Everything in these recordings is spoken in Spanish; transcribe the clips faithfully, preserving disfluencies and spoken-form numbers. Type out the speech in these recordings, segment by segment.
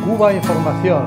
Cuba Información.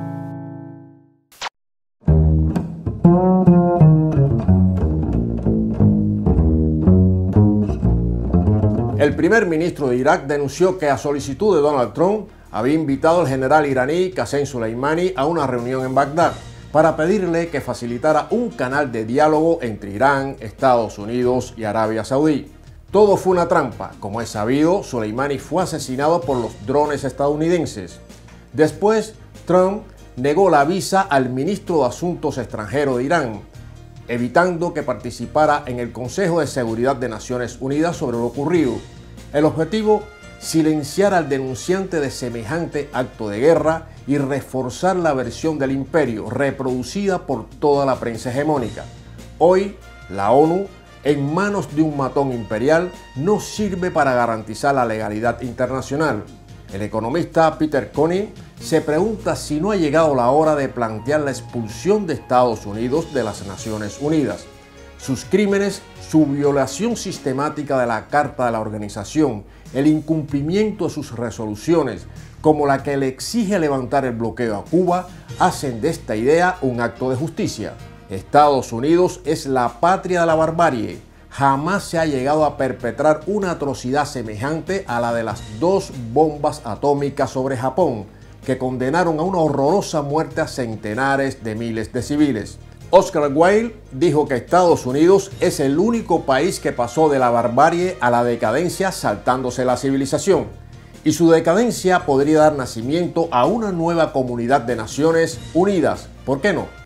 El primer ministro de Irak denunció que a solicitud de Donald Trump había invitado al general iraní Qasem Soleimani a una reunión en Bagdad para pedirle que facilitara un canal de diálogo entre Irán, Estados Unidos y Arabia Saudí. Todo fue una trampa. Como es sabido, Soleimani fue asesinado por los drones estadounidenses. Después, Trump negó la visa al ministro de Asuntos Extranjeros de Irán, evitando que participara en el Consejo de Seguridad de Naciones Unidas sobre lo ocurrido. El objetivo, silenciar al denunciante de semejante acto de guerra y reforzar la versión del imperio, reproducida por toda la prensa hegemónica. Hoy, la ONU, en manos de un matón imperial, no sirve para garantizar la legalidad internacional. El economista Peter Koenig se pregunta si no ha llegado la hora de plantear la expulsión de Estados Unidos de las Naciones Unidas. Sus crímenes, su violación sistemática de la Carta de la Organización, el incumplimiento de sus resoluciones, como la que le exige levantar el bloqueo a Cuba, hacen de esta idea un acto de justicia. Estados Unidos es la patria de la barbarie. Jamás se ha llegado a perpetrar una atrocidad semejante a la de las dos bombas atómicas sobre Japón, que condenaron a una horrorosa muerte a centenares de miles de civiles. Oscar Wilde dijo que Estados Unidos es el único país que pasó de la barbarie a la decadencia saltándose la civilización, y su decadencia podría dar nacimiento a una nueva comunidad de naciones unidas. ¿Por qué no?